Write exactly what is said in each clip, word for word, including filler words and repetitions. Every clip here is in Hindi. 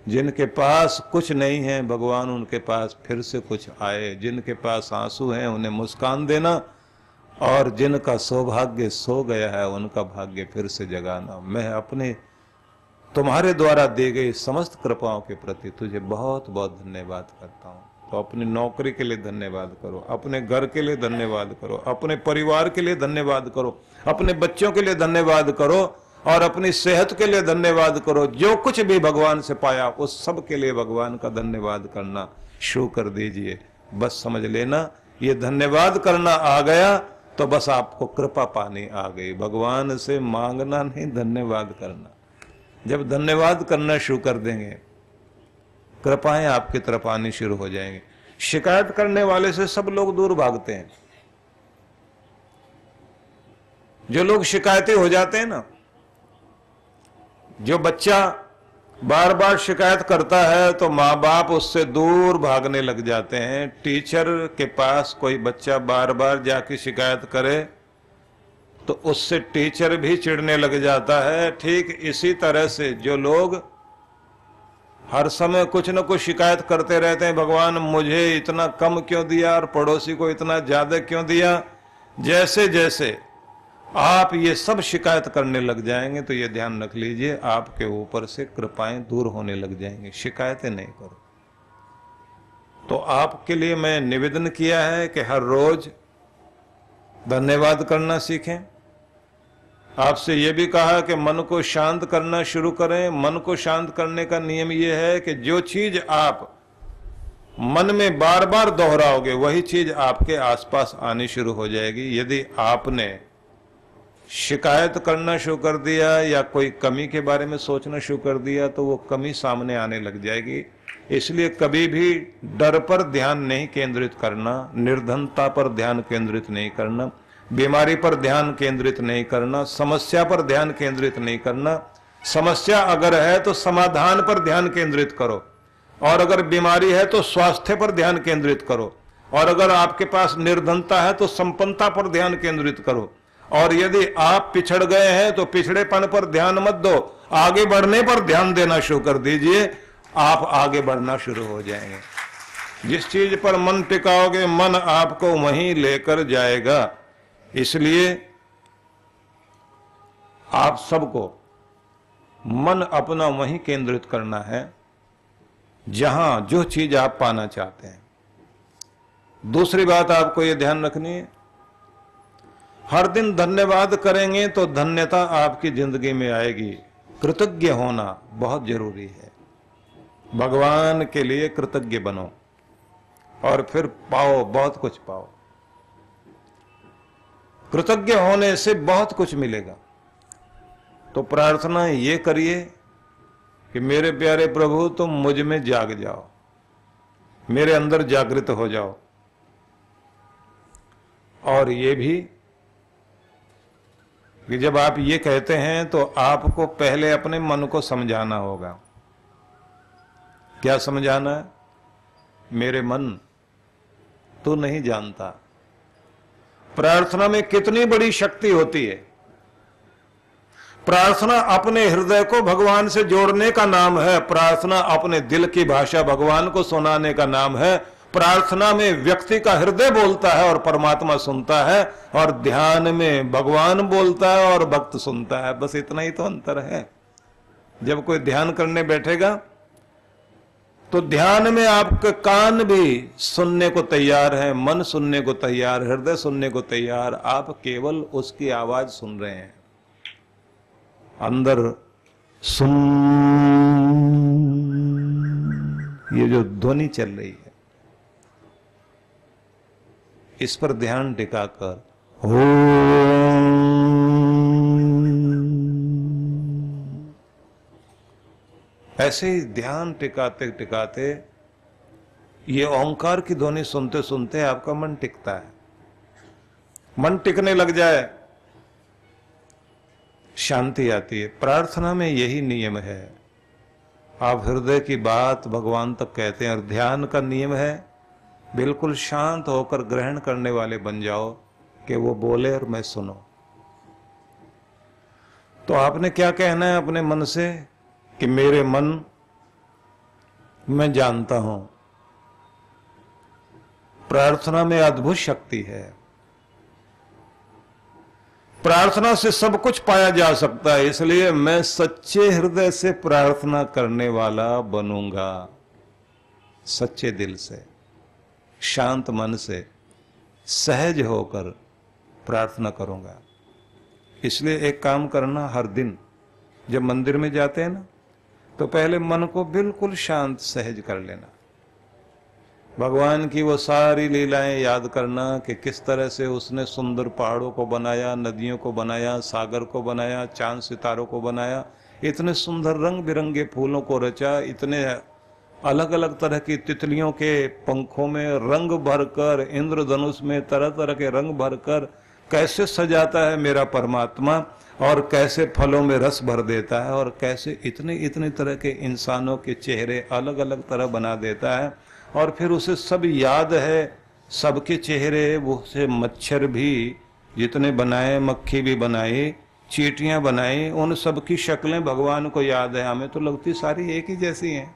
जिनके पास कुछ नहीं है भगवान उनके पास फिर से कुछ आए, जिनके पास आंसू हैं उन्हें मुस्कान देना, और जिनका सौभाग्य सो गया है उनका भाग्य फिर से जगाना। मैं अपने तुम्हारे द्वारा दी गई समस्त कृपाओं के प्रति तुझे बहुत बहुत धन्यवाद करता हूँ। तो अपनी नौकरी के लिए धन्यवाद करो, अपने घर के लिए धन्यवाद करो, अपने परिवार के लिए धन्यवाद करो, अपने बच्चों के लिए धन्यवाद करो, और अपनी सेहत के लिए धन्यवाद करो। जो कुछ भी भगवान से पाया उस सब के लिए भगवान का धन्यवाद करना शुरू कर दीजिए। बस समझ लेना ये धन्यवाद करना आ गया तो बस आपको कृपा पानी आ गई। भगवान से मांगना नहीं, धन्यवाद करना। जब धन्यवाद करना शुरू कर देंगे कृपाएं आपकी तरफ आनी शुरू हो जाएंगे। शिकायत करने वाले से सब लोग दूर भागते हैं। जो लोग शिकायती हो जाते हैं ना, जो बच्चा बार बार शिकायत करता है तो माँ बाप उससे दूर भागने लग जाते हैं। टीचर के पास कोई बच्चा बार बार जाके शिकायत करे तो उससे टीचर भी चिढ़ने लग जाता है। ठीक इसी तरह से जो लोग हर समय कुछ न कुछ शिकायत करते रहते हैं, भगवान मुझे इतना कम क्यों दिया और पड़ोसी को इतना ज्यादा क्यों दिया, जैसे जैसे आप ये सब शिकायत करने लग जाएंगे तो ये ध्यान रख लीजिए आपके ऊपर से कृपाएं दूर होने लग जाएंगी। शिकायतें नहीं करो। तो आपके लिए मैं निवेदन किया है कि हर रोज धन्यवाद करना सीखें। आपसे ये भी कहा कि मन को शांत करना शुरू करें। मन को शांत करने का नियम ये है कि जो चीज आप मन में बार बार दोहराओगे वही चीज आपके आसपास आनी शुरू हो जाएगी। यदि आपने शिकायत करना शुरू कर दिया या कोई कमी के बारे में सोचना शुरू कर दिया तो वो कमी सामने आने लग जाएगी। इसलिए कभी भी डर पर ध्यान नहीं केंद्रित करना, निर्धनता पर ध्यान केंद्रित नहीं करना, बीमारी पर ध्यान केंद्रित नहीं करना, समस्या पर ध्यान केंद्रित नहीं करना। समस्या अगर है तो समाधान पर ध्यान केंद्रित करो, और अगर बीमारी है तो स्वास्थ्य पर ध्यान केंद्रित करो, और अगर आपके पास निर्धनता है तो संपन्नता पर ध्यान केंद्रित करो। और यदि आप पिछड़ गए हैं तो पिछड़ेपन पर ध्यान मत दो, आगे बढ़ने पर ध्यान देना शुरू कर दीजिए। आप आगे बढ़ना शुरू हो जाएंगे। जिस चीज पर मन टिकाओगे मन आपको वहीं लेकर जाएगा। इसलिए आप सबको मन अपना वहीं केंद्रित करना है जहां जो चीज आप पाना चाहते हैं। दूसरी बात आपको यह ध्यान रखनी है, हर दिन धन्यवाद करेंगे तो धन्यता आपकी जिंदगी में आएगी। कृतज्ञ होना बहुत जरूरी है। भगवान के लिए कृतज्ञ बनो और फिर पाओ, बहुत कुछ पाओ। कृतज्ञ होने से बहुत कुछ मिलेगा। तो प्रार्थना ये करिए कि मेरे प्यारे प्रभु तुम मुझ में जाग जाओ, मेरे अंदर जागृत हो जाओ। और ये भी कि जब आप ये कहते हैं तो आपको पहले अपने मन को समझाना होगा। क्या समझाना है? मेरे मन तू नहीं जानता। प्रार्थना में कितनी बड़ी शक्ति होती है। प्रार्थना अपने हृदय को भगवान से जोड़ने का नाम है। प्रार्थना अपने दिल की भाषा भगवान को सुनाने का नाम है। प्रार्थना में व्यक्ति का हृदय बोलता है और परमात्मा सुनता है, और ध्यान में भगवान बोलता है और भक्त सुनता है। बस इतना ही तो अंतर है। जब कोई ध्यान करने बैठेगा तो ध्यान में आपके कान भी सुनने को तैयार है, मन सुनने को तैयार, हृदय सुनने को तैयार। आप केवल उसकी आवाज सुन रहे हैं। अंदर सुन, ये जो ध्वनि चल रही है इस पर ध्यान टिकाकर ओम, ऐसे ही ध्यान टिकाते टिकाते ये ओंकार की ध्वनि सुनते सुनते आपका मन टिकता है। मन टिकने लग जाए शांति आती है। प्रार्थना में यही नियम है। आप हृदय की बात भगवान तक कहते हैं, और ध्यान का नियम है बिल्कुल शांत होकर ग्रहण करने वाले बन जाओ कि वो बोले और मैं सुनो। तो आपने क्या कहना है अपने मन से कि मेरे मन मैं जानता हूं प्रार्थना में अद्भुत शक्ति है। प्रार्थना से सब कुछ पाया जा सकता है, इसलिए मैं सच्चे हृदय से प्रार्थना करने वाला बनूंगा। सच्चे दिल से, शांत मन से, सहज होकर प्रार्थना करूंगा। इसलिए एक काम करना, हर दिन जब मंदिर में जाते हैं ना, तो पहले मन को बिल्कुल शांत सहज कर लेना। भगवान की वो सारी लीलाएं याद करना कि किस तरह से उसने सुंदर पहाड़ों को बनाया, नदियों को बनाया, सागर को बनाया, चांद सितारों को बनाया, इतने सुंदर रंग बिरंगे फूलों को रचा, इतने अलग अलग तरह की तितलियों के पंखों में रंग भरकर, इंद्रधनुष में तरह तरह के रंग भरकर कैसे सजाता है मेरा परमात्मा, और कैसे फलों में रस भर देता है, और कैसे इतने इतने तरह के इंसानों के चेहरे अलग अलग तरह बना देता है। और फिर उसे सब याद है, सबके चेहरे, वो से मच्छर भी जितने बनाए, मक्खी भी बनाई, चींटियां बनाई, उन सब की शक्लें भगवान को याद है। हमें तो लगती सारी एक ही जैसी हैं।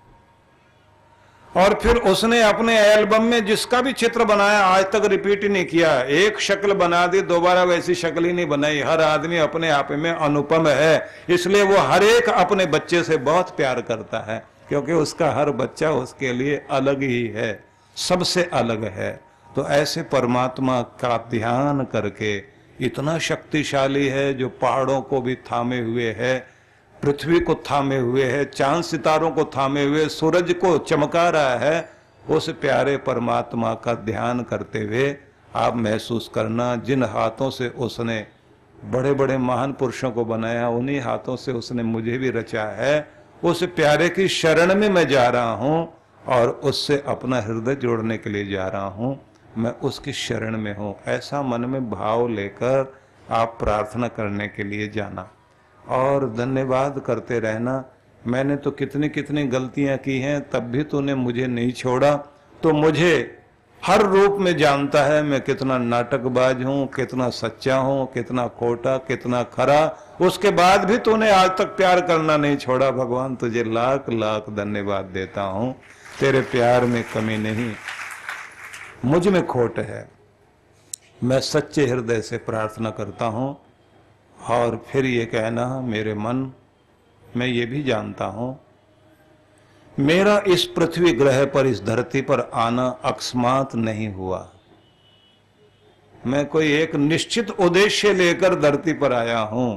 और फिर उसने अपने एल्बम में जिसका भी चित्र बनाया आज तक रिपीट ही नहीं किया। एक शक्ल बना दी, दोबारा वैसी शक्ल ही नहीं बनाई। हर आदमी अपने आप में अनुपम है, इसलिए वो हर एक अपने बच्चे से बहुत प्यार करता है, क्योंकि उसका हर बच्चा उसके लिए अलग ही है, सबसे अलग है। तो ऐसे परमात्मा का ध्यान करके, इतना शक्तिशाली है जो पहाड़ों को भी थामे हुए है, पृथ्वी को थामे हुए है, चांद सितारों को थामे हुए, सूरज को चमका रहा है, उस प्यारे परमात्मा का ध्यान करते हुए आप महसूस करना, जिन हाथों से उसने बड़े बड़े महान पुरुषों को बनाया, उन्हीं हाथों से उसने मुझे भी रचा है। उस प्यारे की शरण में मैं जा रहा हूं और उससे अपना हृदय जोड़ने के लिए जा रहा हूं। मैं उसकी शरण में हूं, ऐसा मन में भाव लेकर आप प्रार्थना करने के लिए जाना और धन्यवाद करते रहना। मैंने तो कितनी कितनी गलतियां की हैं, तब भी तूने मुझे नहीं छोड़ा। तो मुझे हर रूप में जानता है मैं कितना नाटकबाज हूं, कितना सच्चा हूं, कितना खोटा, कितना खरा। उसके बाद भी तूने आज तक प्यार करना नहीं छोड़ा। भगवान तुझे लाख लाख धन्यवाद देता हूं। तेरे प्यार में कमी नहीं, मुझ में खोट है। मैं सच्चे हृदय से प्रार्थना करता हूं। और फिर ये कहना, मेरे मन, मैं ये भी जानता हूं मेरा इस पृथ्वी ग्रह पर, इस धरती पर आना अकस्मात नहीं हुआ। मैं कोई एक निश्चित उद्देश्य लेकर धरती पर आया हूं।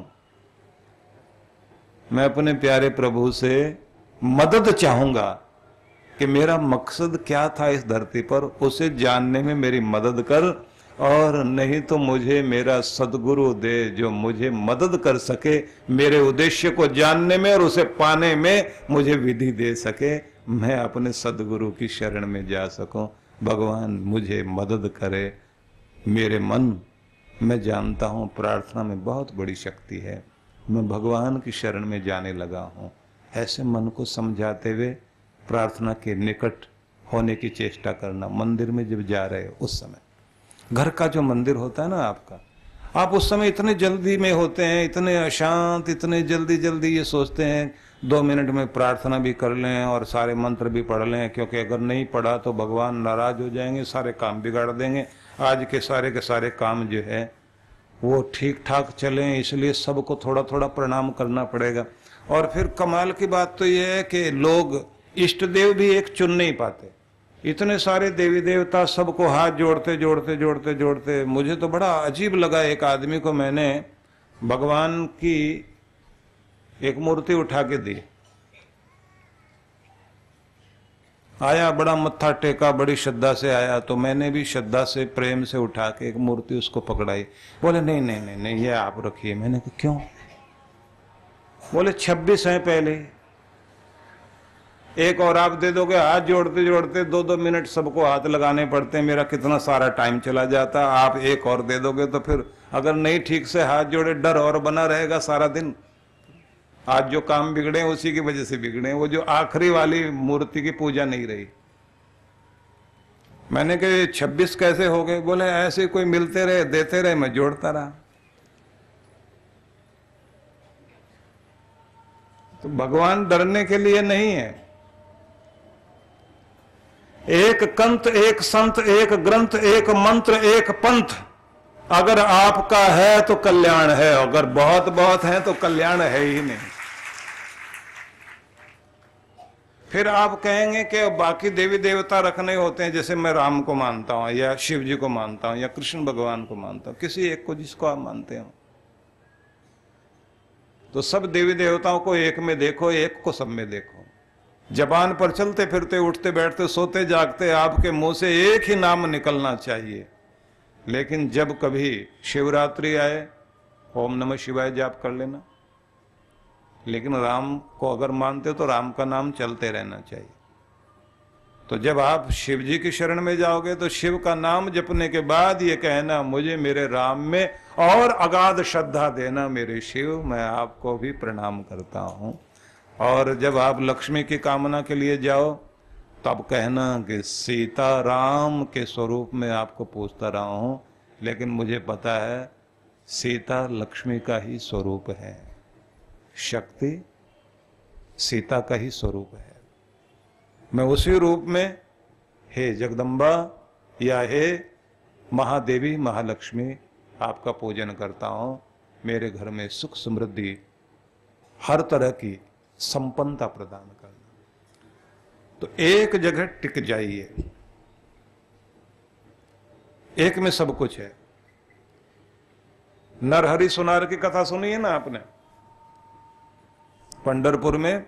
मैं अपने प्यारे प्रभु से मदद चाहूंगा कि मेरा मकसद क्या था इस धरती पर, उसे जानने में मेरी मदद कर, और नहीं तो मुझे मेरा सदगुरु दे जो मुझे मदद कर सके, मेरे उद्देश्य को जानने में और उसे पाने में मुझे विधि दे सके, मैं अपने सदगुरु की शरण में जा सकूं। भगवान मुझे मदद करे। मेरे मन, मैं जानता हूं प्रार्थना में बहुत बड़ी शक्ति है। मैं भगवान की शरण में जाने लगा हूं। ऐसे मन को समझाते हुए प्रार्थना के निकट होने की चेष्टा करना। मंदिर में जब जा रहे हो उस समय, घर का जो मंदिर होता है ना आपका, आप उस समय इतने जल्दी में होते हैं, इतने अशांत, इतने जल्दी जल्दी ये सोचते हैं दो मिनट में प्रार्थना भी कर लें और सारे मंत्र भी पढ़ लें, क्योंकि अगर नहीं पढ़ा तो भगवान नाराज हो जाएंगे, सारे काम बिगाड़ देंगे। आज के सारे के सारे काम जो है वो ठीक ठाक चलें, इसलिए सबको थोड़ा थोड़ा प्रणाम करना पड़ेगा। और फिर कमाल की बात तो ये है कि लोग इष्ट देव भी एक चुन नहीं पाते। इतने सारे देवी देवता, सबको हाथ जोड़ते जोड़ते जोड़ते जोड़ते मुझे तो बड़ा अजीब लगा। एक आदमी को मैंने भगवान की एक मूर्ति उठा के दी, आया, बड़ा मत्था टेका, बड़ी श्रद्धा से आया, तो मैंने भी श्रद्धा से प्रेम से उठा के एक मूर्ति उसको पकड़ाई। बोले नहीं नहीं नहीं नहीं ये आप रखिए। मैंने कहा क्यों? बोले छब्बीस है पहले, एक और आप दे दोगे। हाथ जोड़ते जोड़ते दो दो मिनट सबको हाथ लगाने पड़ते हैं, मेरा कितना सारा टाइम चला जाता। आप एक और दे दोगे तो फिर अगर नहीं ठीक से हाथ जोड़े, डर और बना रहेगा सारा दिन। आज जो काम बिगड़े उसी की वजह से बिगड़े। वो जो आखिरी वाली मूर्ति की पूजा नहीं रही। मैंने कहा छब्बीस कैसे हो गए? बोले ऐसे कोई मिलते रहे, देते रहे, मैं जोड़ता रहा। तो भगवान डरने के लिए नहीं है, एक कंत, एक संत, एक ग्रंथ, एक मंत्र, एक पंथ अगर आपका है तो कल्याण है, अगर बहुत बहुत है तो कल्याण है ही नहीं। फिर आप कहेंगे कि बाकी देवी देवता रखने होते हैं, जैसे मैं राम को मानता हूं या शिव जी को मानता हूं या कृष्ण भगवान को मानता हूं, किसी एक को जिसको आप मानते हो, तो सब देवी देवताओं को एक में देखो, एक को सब में देखो। जबान पर चलते फिरते, उठते बैठते, सोते जागते आपके मुंह से एक ही नाम निकलना चाहिए। लेकिन जब कभी शिवरात्रि आए, ओम नमः शिवाय जाप कर लेना। लेकिन राम को अगर मानते हो तो राम का नाम चलते रहना चाहिए। तो जब आप शिव जी की शरण में जाओगे तो शिव का नाम जपने के बाद ये कहना, मुझे मेरे राम में और अगाध श्रद्धा देना मेरे शिव, मैं आपको भी प्रणाम करता हूं। और जब आप लक्ष्मी की कामना के लिए जाओ तब कहना कि सीता राम के स्वरूप में आपको पूछता रहा हूं, लेकिन मुझे पता है सीता लक्ष्मी का ही स्वरूप है, शक्ति सीता का ही स्वरूप है। मैं उसी रूप में हे जगदम्बा या हे महादेवी महालक्ष्मी आपका पूजन करता हूं। मेरे घर में सुख समृद्धि, हर तरह की संपन्नता प्रदान करना। तो एक जगह टिक जाइए, एक में सब कुछ है। नरहरि सुनार की कथा सुनी है ना आपने? पंढरपुर में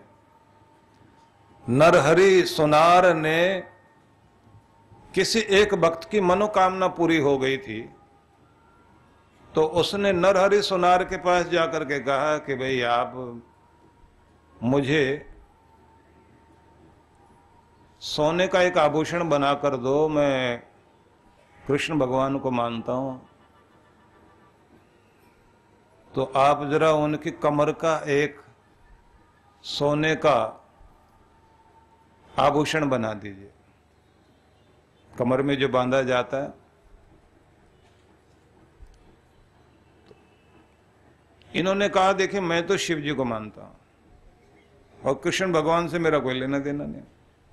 नरहरि सुनार ने, किसी एक भक्त की मनोकामना पूरी हो गई थी, तो उसने नरहरि सुनार के पास जाकर के कहा कि भाई आप मुझे सोने का एक आभूषण बना कर दो, मैं कृष्ण भगवान को मानता हूं। तो आप जरा उनकी कमर का एक सोने का आभूषण बना दीजिए, कमर में जो बांधा जाता है। इन्होंने कहा, देखिए मैं तो शिव जी को मानता हूं और कृष्ण भगवान से मेरा कोई लेना देना नहीं।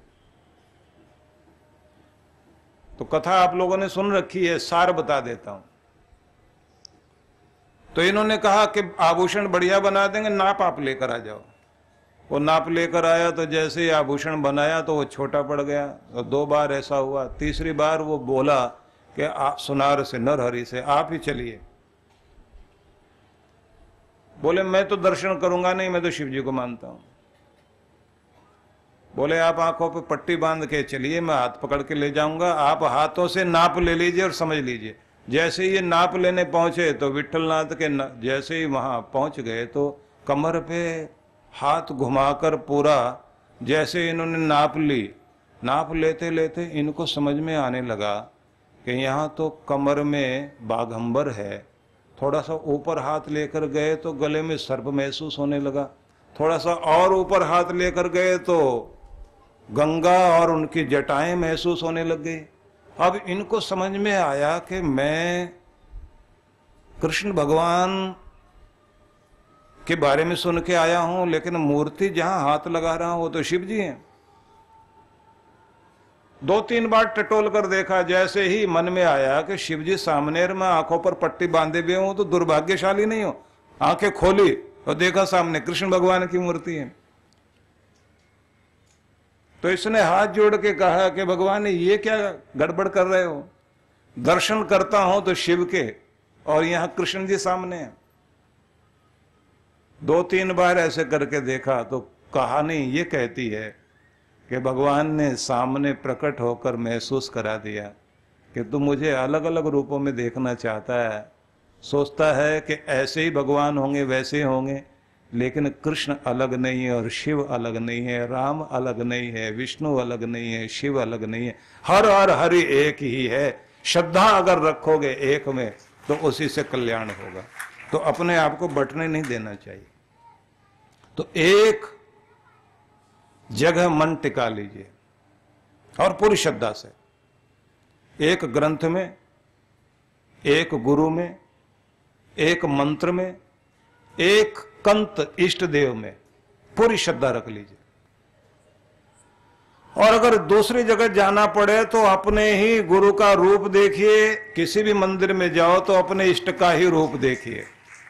तो कथा आप लोगों ने सुन रखी है, सार बता देता हूं। तो इन्होंने कहा कि आभूषण बढ़िया बना देंगे, नाप आप लेकर आ जाओ। वो नाप लेकर आया, तो जैसे ही आभूषण बनाया तो वो छोटा पड़ गया। तो दो बार ऐसा हुआ, तीसरी बार वो बोला कि आप सुनार से, नरहरि से, आप ही चलिए। बोले मैं तो दर्शन करूंगा नहीं, मैं तो शिव जी को मानता हूं। बोले आप आंखों पे पट्टी बांध के चलिए, मैं हाथ पकड़ के ले जाऊंगा, आप हाथों से नाप ले लीजिए और समझ लीजिए। जैसे ही ये नाप लेने पहुंचे तो विठलनाथ के न, जैसे ही वहां पहुंच गए तो कमर पे हाथ घुमाकर पूरा, जैसे इन्होंने नाप ली, नाप लेते लेते इनको समझ में आने लगा कि यहाँ तो कमर में बाघंबर है। थोड़ा सा ऊपर हाथ लेकर गए तो गले में सर्प महसूस होने लगा। थोड़ा सा और ऊपर हाथ लेकर गए तो गंगा और उनकी जटाएं महसूस होने लग गई। अब इनको समझ में आया कि मैं कृष्ण भगवान के बारे में सुन के आया हूं, लेकिन मूर्ति जहां हाथ लगा रहा हूं वो तो शिव जी हैं। दो तीन बार टटोल कर देखा, जैसे ही मन में आया कि शिव जी सामने, मैं आंखों पर पट्टी बांधे हुए हूं तो दुर्भाग्यशाली नहीं हो। आंखें खोली और देखा सामने कृष्ण भगवान की मूर्ति है। तो इसने हाथ जोड़ के कहा कि भगवान ये क्या गड़बड़ कर रहे हो? दर्शन करता हूं तो शिव के, और यहां कृष्ण जी सामने हैं। दो तीन बार ऐसे करके देखा तो कहानी ये कहती है कि भगवान ने सामने प्रकट होकर महसूस करा दिया कि तू मुझे अलग अलग रूपों में देखना चाहता है, सोचता है कि ऐसे ही भगवान होंगे वैसे ही होंगे, लेकिन कृष्ण अलग नहीं है और शिव अलग नहीं है, राम अलग नहीं है, विष्णु अलग नहीं है, शिव अलग नहीं है, हर हर हरि एक ही है। श्रद्धा अगर रखोगे एक में तो उसी से कल्याण होगा। तो अपने आप को बंटने नहीं देना चाहिए। तो एक जगह मन टिका लीजिए और पूरी श्रद्धा से, एक ग्रंथ में, एक गुरु में, एक मंत्र में, एक कंत इष्ट देव में पूरी श्रद्धा रख लीजिए। और अगर दूसरी जगह जाना पड़े तो अपने ही गुरु का रूप देखिए। किसी भी मंदिर में जाओ तो अपने इष्ट का ही रूप देखिए,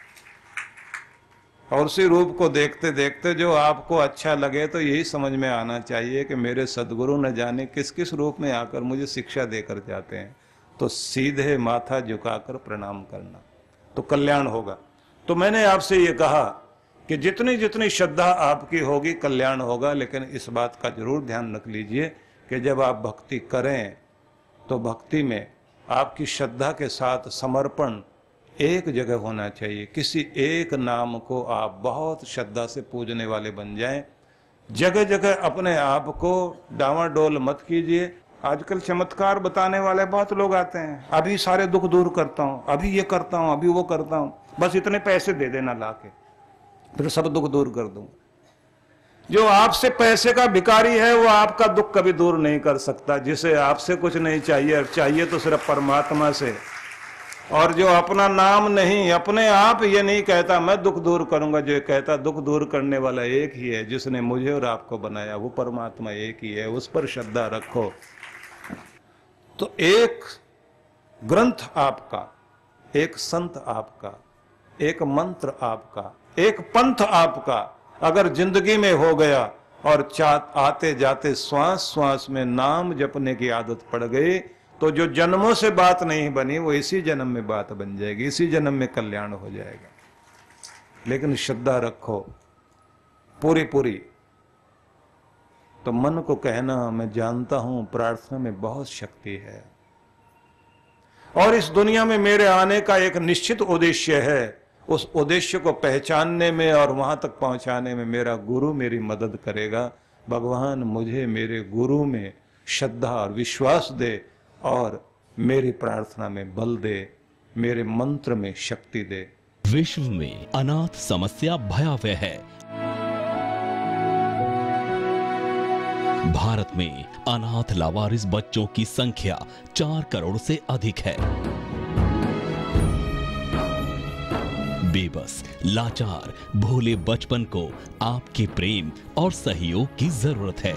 और उसी रूप को देखते देखते जो आपको अच्छा लगे तो यही समझ में आना चाहिए कि मेरे सदगुरु न जाने किस किस रूप में आकर मुझे शिक्षा देकर जाते हैं, तो सीधे माथा झुकाकर प्रणाम करना, तो कल्याण होगा। तो मैंने आपसे ये कहा कि जितनी जितनी श्रद्धा आपकी होगी कल्याण होगा, लेकिन इस बात का जरूर ध्यान रख लीजिए कि जब आप भक्ति करें तो भक्ति में आपकी श्रद्धा के साथ समर्पण एक जगह होना चाहिए। किसी एक नाम को आप बहुत श्रद्धा से पूजने वाले बन जाएं। जगह जगह अपने आप को डावाडोल मत कीजिए। आजकल चमत्कार बताने वाले बहुत लोग आते हैं, अभी सारे दुख दूर करता हूं, अभी ये करता हूं, अभी वो करता हूं, बस इतने पैसे दे देना लाके, फिर सब दुख दूर कर दूंगा। जो आपसे पैसे का भिखारी है वो आपका दुख कभी दूर नहीं कर सकता। जिसे आपसे कुछ नहीं चाहिए, चाहिए तो सिर्फ परमात्मा से। और जो अपना नाम नहीं, अपने आप ये नहीं कहता मैं दुख दूर करूंगा, जो कहता दुख दूर करने वाला एक ही है, जिसने मुझे और आपको बनाया, वो परमात्मा एक ही है। उस पर श्रद्धा रखो। तो एक ग्रंथ आपका, एक संत आपका, एक मंत्र आपका, एक पंथ आपका अगर जिंदगी में हो गया और आते जाते श्वास श्वास में नाम जपने की आदत पड़ गई, तो जो जन्मों से बात नहीं बनी वो इसी जन्म में बात बन जाएगी, इसी जन्म में कल्याण हो जाएगा। लेकिन श्रद्धा रखो पूरी पूरी। तो मन को कहना मैं जानता हूं प्रार्थना में बहुत शक्ति है, और इस दुनिया में मेरे आने का एक निश्चित उद्देश्य है। उस उद्देश्य को पहचानने में और वहां तक पहुंचाने में मेरा गुरु मेरी मदद करेगा। भगवान मुझे मेरे गुरु में श्रद्धा और विश्वास दे, और मेरी प्रार्थना में बल दे, मेरे मंत्र में शक्ति दे। विश्व में अनाथ समस्या भयावह है। भारत में अनाथ लावारिस बच्चों की संख्या चार करोड़ से अधिक है। बेबस, लाचार, भोले बचपन को आपके प्रेम और सहयोग की जरूरत है।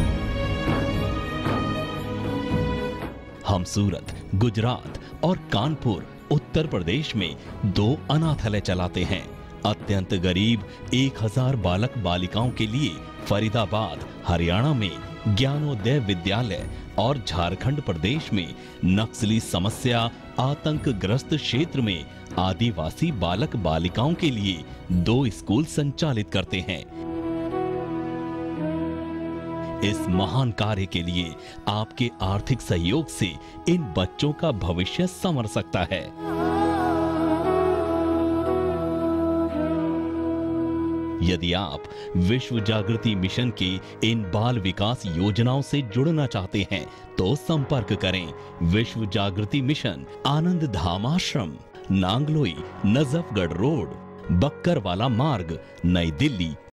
हम सूरत, गुजरात और कानपुर, उत्तर प्रदेश में दो अनाथालय चलाते हैं। अत्यंत गरीब एक हजार बालक बालिकाओं के लिए फरीदाबाद, हरियाणा में ज्ञानोदय विद्यालय और झारखंड प्रदेश में नक्सली समस्या आतंकग्रस्त क्षेत्र में आदिवासी बालक बालिकाओं के लिए दो स्कूल संचालित करते हैं। इस महान कार्य के लिए आपके आर्थिक सहयोग से इन बच्चों का भविष्य संवर सकता है। यदि आप विश्व जागृति मिशन की इन बाल विकास योजनाओं से जुड़ना चाहते हैं तो संपर्क करें। विश्व जागृति मिशन, आनंद धाम आश्रम, नांगलोई, नजफगढ़ रोड, बक्करवाला मार्ग, नई दिल्ली